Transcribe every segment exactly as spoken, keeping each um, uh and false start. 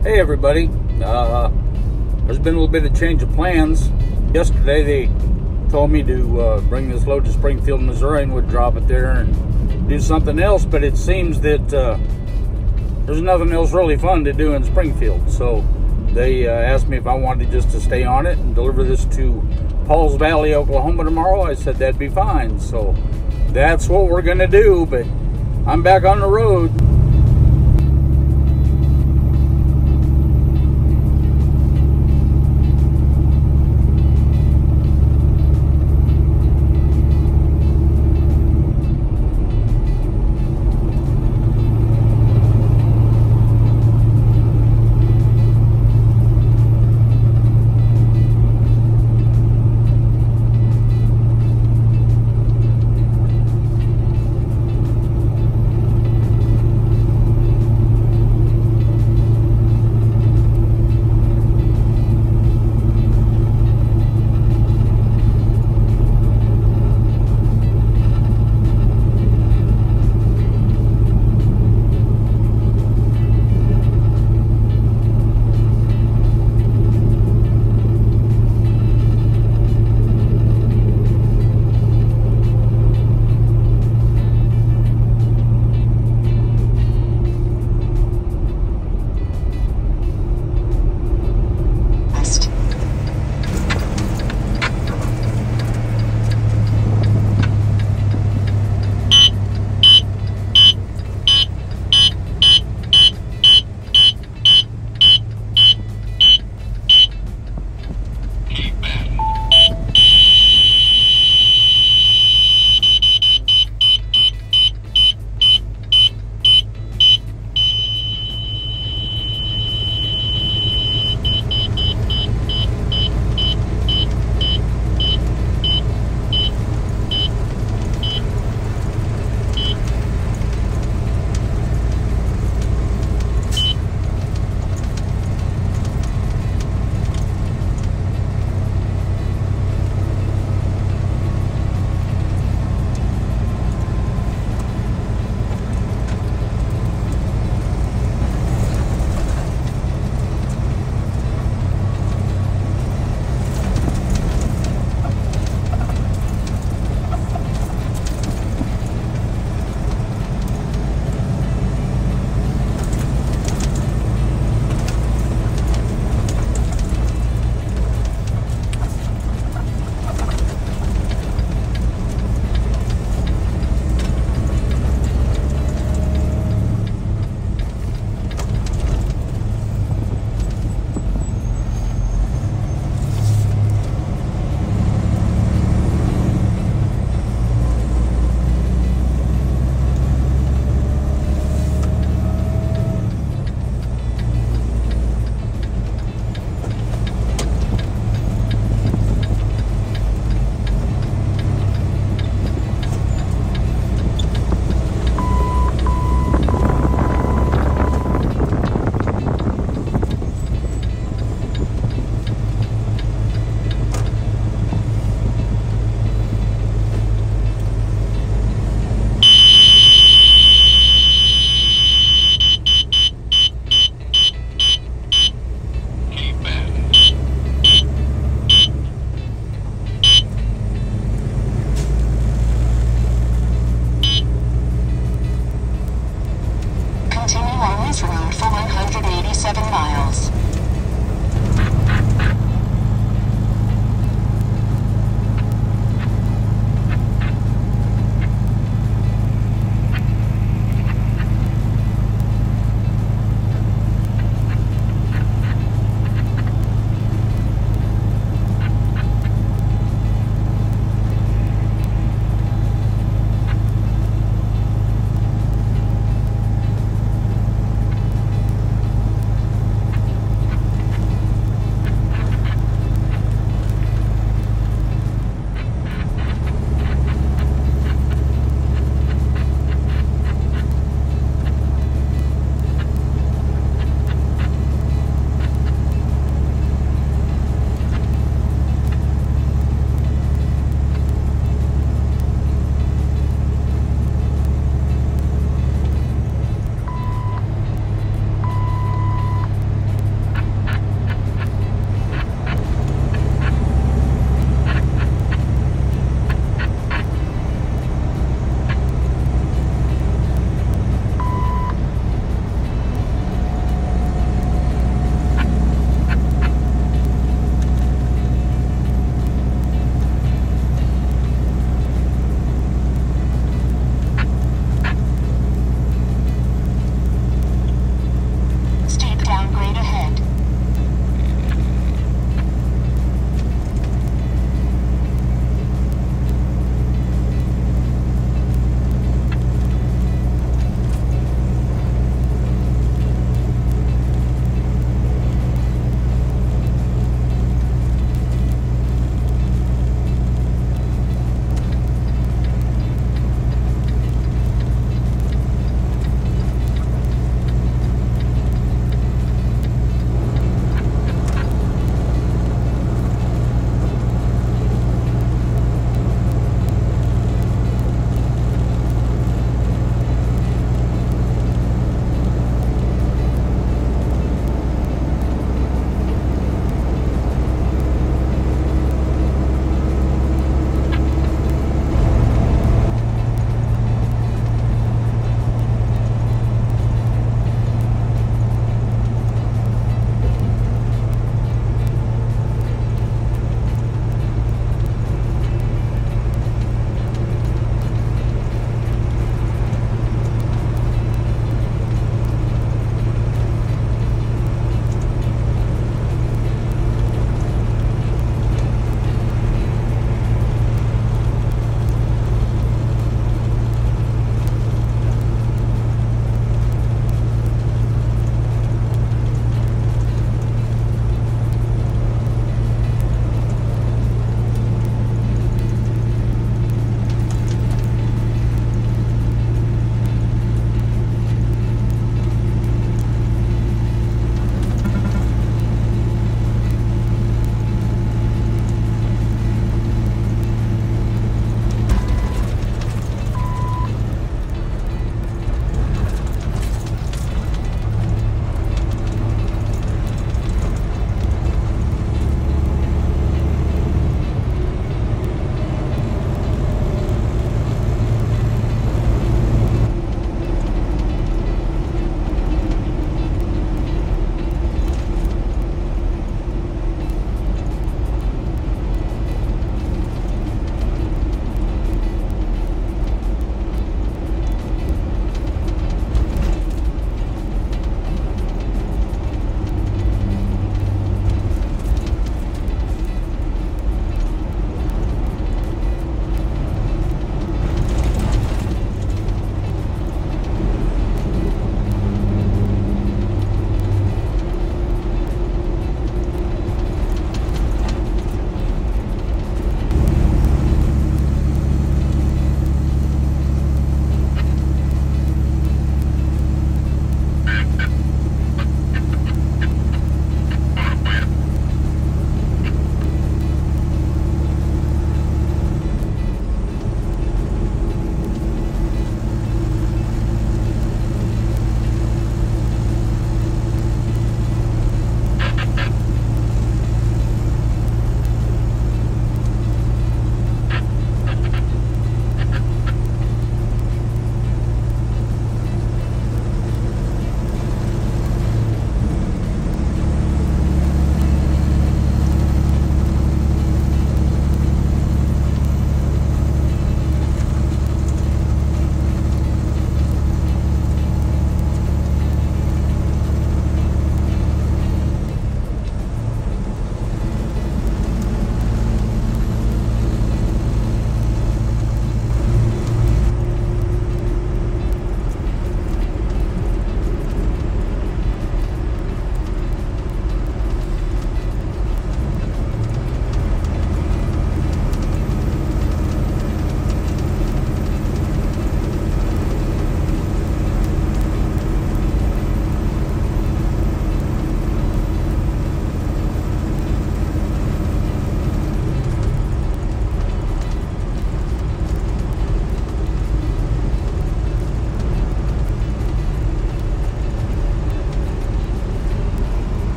Hey everybody, uh, there's been a little bit of change of plans. Yesterday they told me to uh, bring this load to Springfield, Missouri and would drop it there and do something else, but it seems that uh, there's nothing else really fun to do in Springfield. So they uh, asked me if I wanted just to stay on it and deliver this to Pauls Valley, Oklahoma tomorrow. I said that'd be fine. So that's what we're gonna do, but I'm back on the road.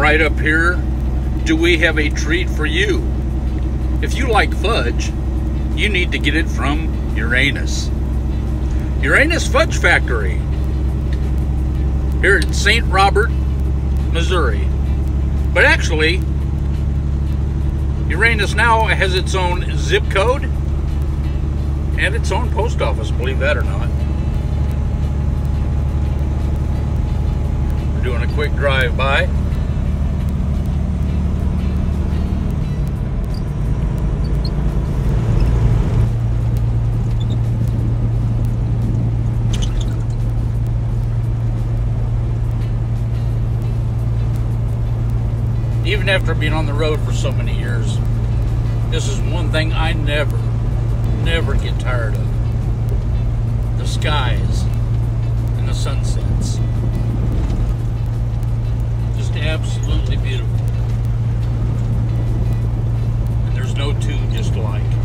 right up here, do we have a treat for you? If you like fudge, you need to get it from Uranus. Uranus Fudge Factory, here in Saint Robert, Missouri. But actually, Uranus now has its own zip code and its own post office, believe that or not. We're doing a quick drive-by. Even after being on the road for so many years, this is one thing I never, never get tired of. The skies and the sunsets. Just absolutely beautiful. And there's no two just alike.